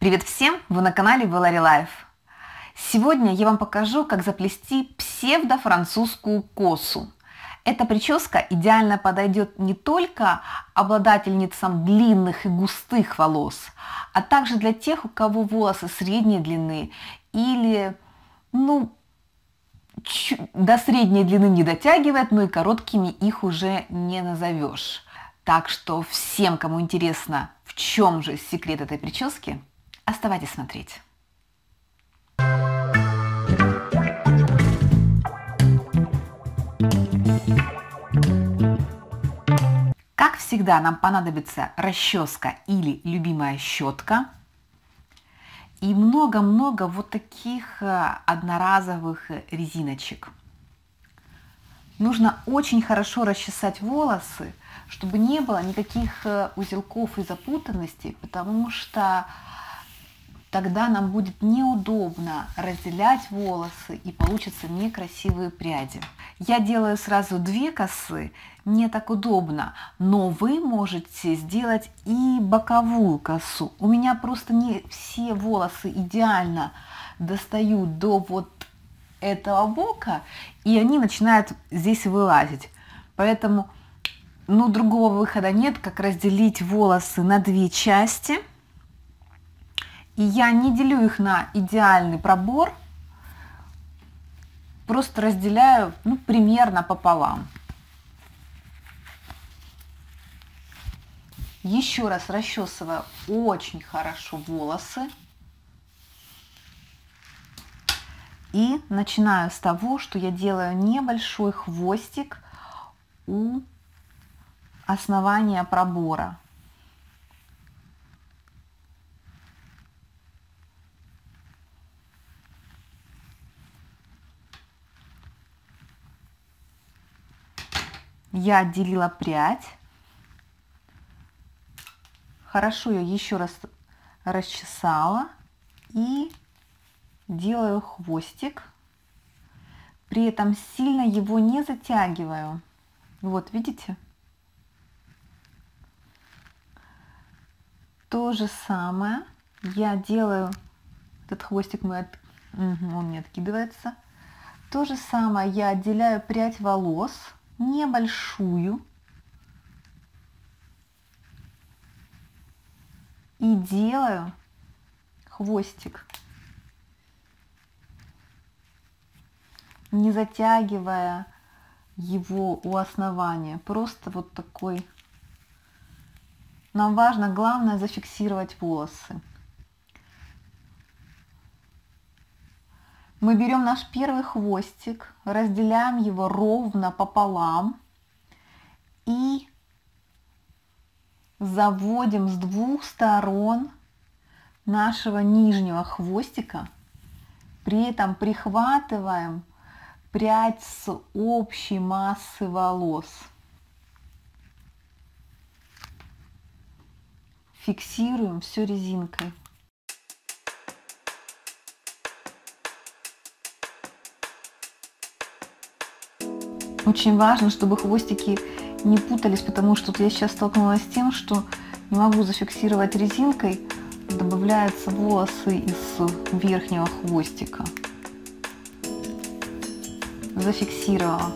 Привет всем! Вы на канале Valerie Life. Сегодня я вам покажу, как заплести псевдо-французскую косу. Эта прическа идеально подойдет не только обладательницам длинных и густых волос, а также для тех, у кого волосы средней длины или, до средней длины не дотягивает, но и короткими их уже не назовешь. Так что всем, кому интересно, в чем же секрет этой прически, оставайтесь смотреть. Как всегда, нам понадобится расческа или любимая щетка и много-много вот таких одноразовых резиночек. Нужно очень хорошо расчесать волосы, чтобы не было никаких узелков и запутанностей, потому что тогда нам будет неудобно разделять волосы и получатся некрасивые пряди. Я делаю сразу две косы, не так удобно, но вы можете сделать и боковую косу. У меня просто не все волосы идеально достают до вот этого бока, и они начинают здесь вылазить. Поэтому другого выхода нет, как разделить волосы на две части. И я не делю их на идеальный пробор, просто разделяю примерно пополам. Еще раз расчесываю очень хорошо волосы. И начинаю с того, что я делаю небольшой хвостик у основания пробора. Я отделила прядь. Хорошо ее еще раз расчесала и делаю хвостик. При этом сильно его не затягиваю. Вот, видите? То же самое я делаю. Этот хвостик он не откидывается. То же самое я отделяю прядь волос, небольшую, и делаю хвостик, не затягивая его у основания, просто вот такой. Нам важно, главное, зафиксировать волосы. Мы берем наш первый хвостик, разделяем его ровно пополам и заводим с двух сторон нашего нижнего хвостика. При этом прихватываем прядь с общей массы волос. Фиксируем все резинкой. Очень важно, чтобы хвостики не путались, потому что я сейчас столкнулась с тем, что не могу зафиксировать резинкой, добавляются волосы из верхнего хвостика. Зафиксировала.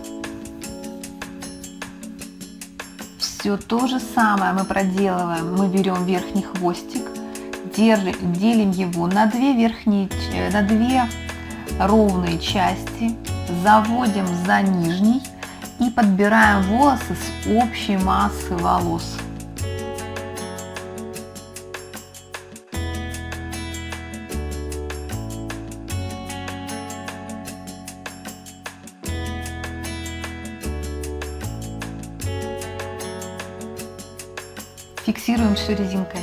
Все то же самое мы проделываем. Мы берем верхний хвостик, делим его на две ровные части, заводим за нижний и подбираем волосы с общей массы волос. Фиксируем все резинкой.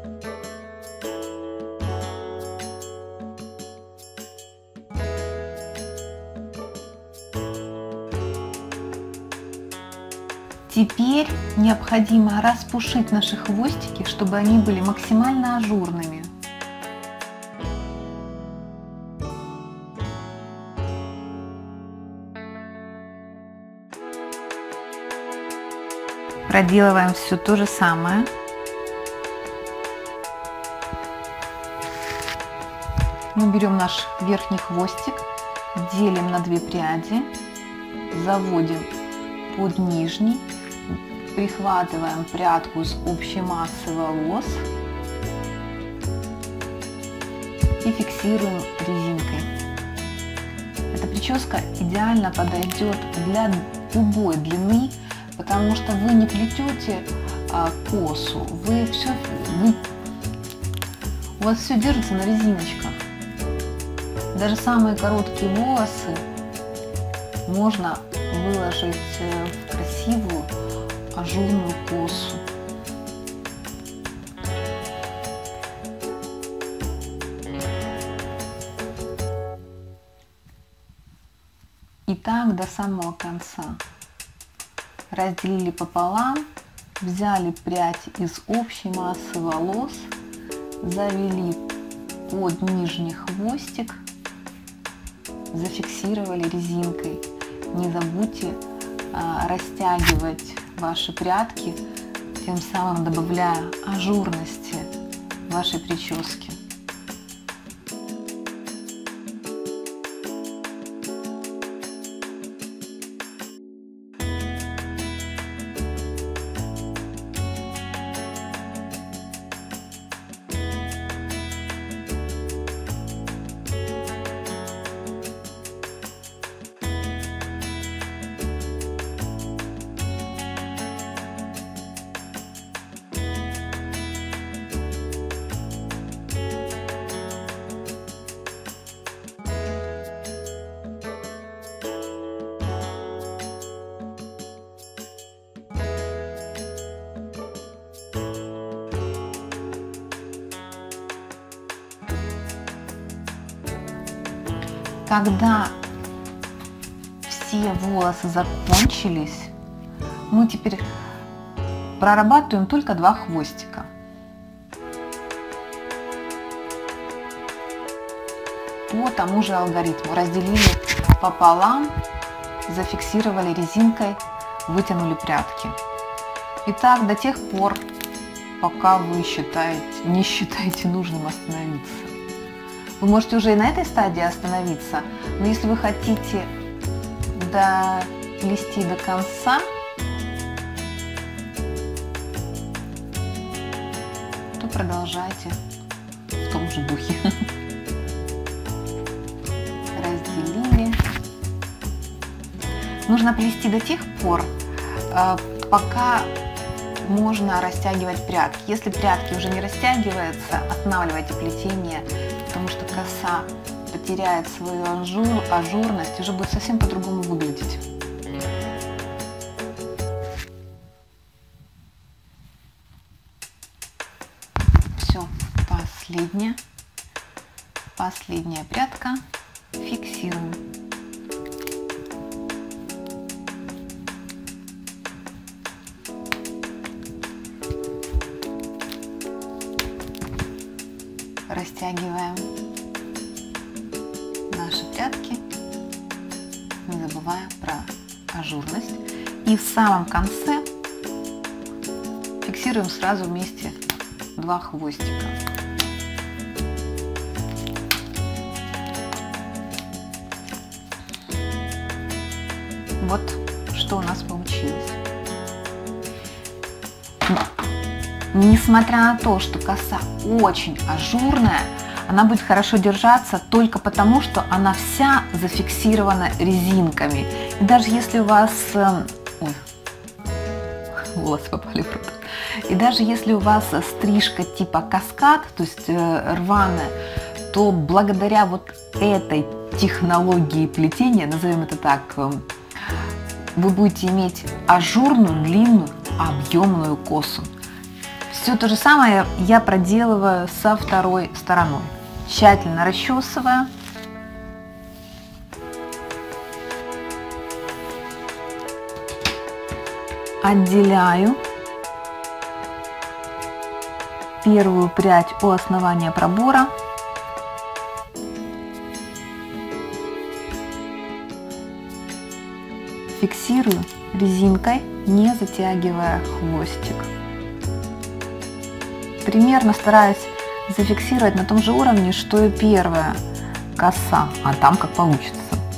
Теперь необходимо распушить наши хвостики, чтобы они были максимально ажурными. Проделываем все то же самое. Мы берем наш верхний хвостик, делим на 2 пряди, заводим под нижний, прихватываем прядку из общей массы волос и фиксируем резинкой. Эта прическа идеально подойдет для любой длины, потому что вы не плетете косу, у вас все держится на резиночках. Даже самые короткие волосы можно выложить в красивую ажурную косу. И так до самого конца. Разделили пополам, взяли прядь из общей массы волос, завели под нижний хвостик, зафиксировали резинкой. Не забудьте растягивать ваши прядки, тем самым добавляя ажурности вашей прически. Когда все волосы закончились, мы теперь прорабатываем только 2 хвостика. По тому же алгоритму разделили пополам, зафиксировали резинкой, вытянули прядки. И так до тех пор, пока вы не считаете нужным остановиться. Вы можете уже и на этой стадии остановиться, но если вы хотите доплести до конца, то продолжайте в том же духе. Разделили. Нужно плести до тех пор, пока можно растягивать прядки. Если прядки уже не растягиваются, останавливайте плетение, потому что коса потеряет свою ажурность, уже будет совсем по-другому выглядеть. Все, последняя прядка, фиксируем. Растягиваем наши прядки, не забывая про ажурность. И в самом конце фиксируем сразу вместе 2 хвостика. Вот что у нас получилось. Несмотря на то, что коса очень ажурная, она будет хорошо держаться только потому, что она вся зафиксирована резинками. И даже если у вас... Ой, волосы попали в рот. И даже если у вас стрижка типа каскад, то есть рваная, то благодаря вот этой технологии плетения, назовем это так, вы будете иметь ажурную, длинную, объемную косу. Все то же самое я проделываю со второй стороной. Тщательно расчесывая. Отделяю первую прядь у основания пробора. Фиксирую резинкой, не затягивая хвостик. Примерно стараюсь зафиксировать на том же уровне, что и первая коса, а там как получится.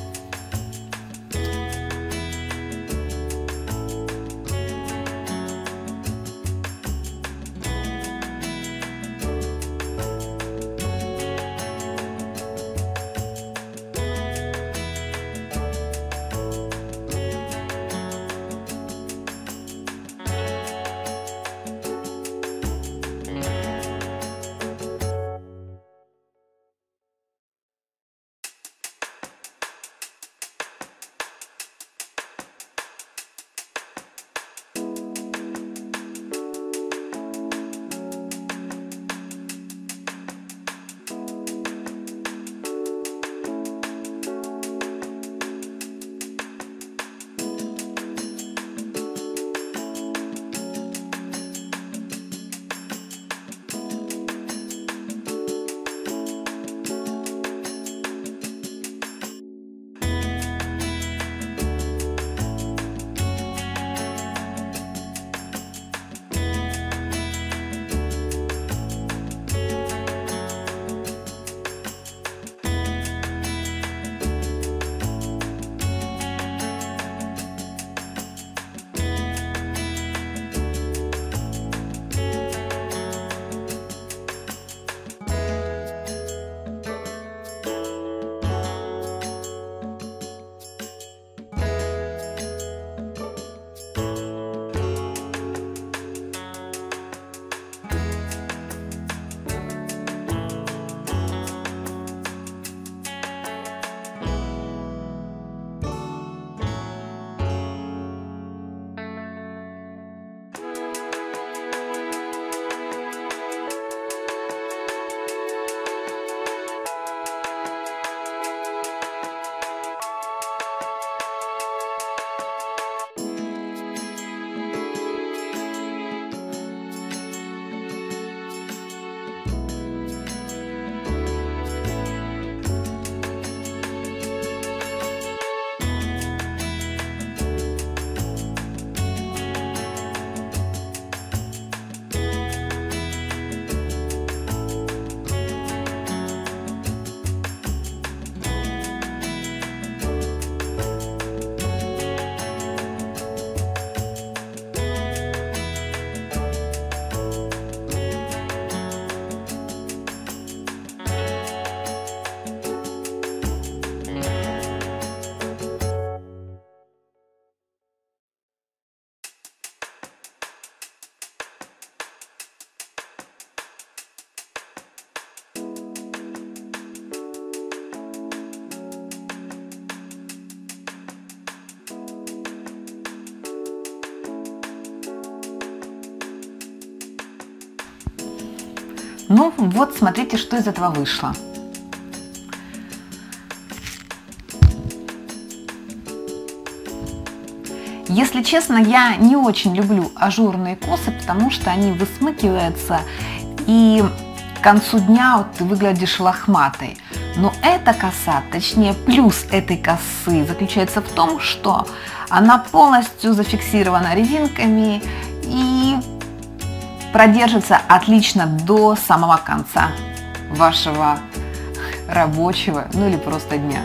Ну вот, смотрите, что из этого вышло. Если честно, я не очень люблю ажурные косы, потому что они высмыкиваются, и к концу дня вот ты выглядишь лохматой. Но эта коса, точнее плюс этой косы, заключается в том, что она полностью зафиксирована резинками и продержится отлично до самого конца вашего рабочего, ну или просто дня.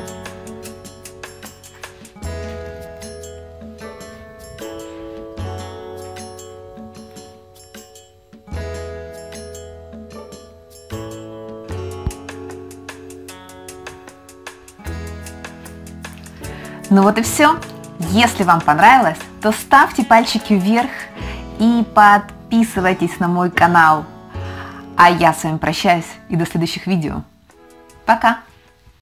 Ну вот и все. Если вам понравилось, то ставьте пальчики вверх и подписывайтесь на мой канал. А я с вами прощаюсь и до следующих видео. Пока!